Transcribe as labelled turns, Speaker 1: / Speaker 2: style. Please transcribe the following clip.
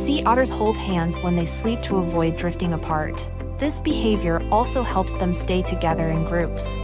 Speaker 1: Sea otters hold hands when they sleep to avoid drifting apart. This behavior also helps them stay together in groups.